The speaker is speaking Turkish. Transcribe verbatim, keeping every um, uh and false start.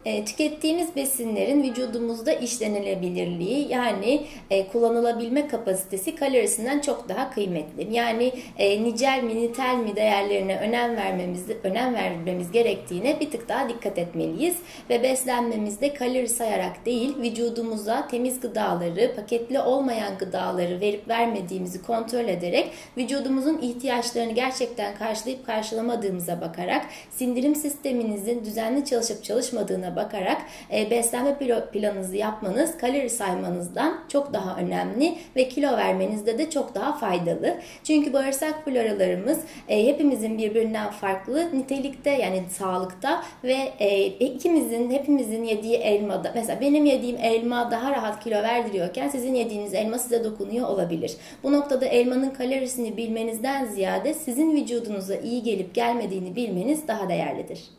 E, tükettiğimiz besinlerin vücudumuzda işlenilebilirliği, yani e, kullanılabilme kapasitesi kalorisinden çok daha kıymetli. Yani e, nicel mi nitel mi değerlerine önem vermemiz önem vermemiz gerektiğine bir tık daha dikkat etmeliyiz ve beslenmemizde kalori sayarak değil, vücudumuza temiz gıdaları, paketli olmayan gıdaları verip vermediğimizi kontrol ederek vücudumuzun ihtiyaçlarını gerçekten karşılayıp karşılamadığımıza bakarak, sindirim sisteminizin düzenli çalışıp çalışmadığına bakarak e, beslenme planınızı yapmanız kalori saymanızdan çok daha önemli ve kilo vermenizde de çok daha faydalı. Çünkü bağırsak floralarımız e, hepimizin birbirinden farklı nitelikte, yani sağlıkta ve e, ikimizin, hepimizin yediği elmada, mesela benim yediğim elma daha rahat kilo verdiriyorken sizin yediğiniz elma size dokunuyor olabilir. Bu noktada elmanın kalorisini bilmenizden ziyade sizin vücudunuza iyi gelip gelmediğini bilmeniz daha değerlidir.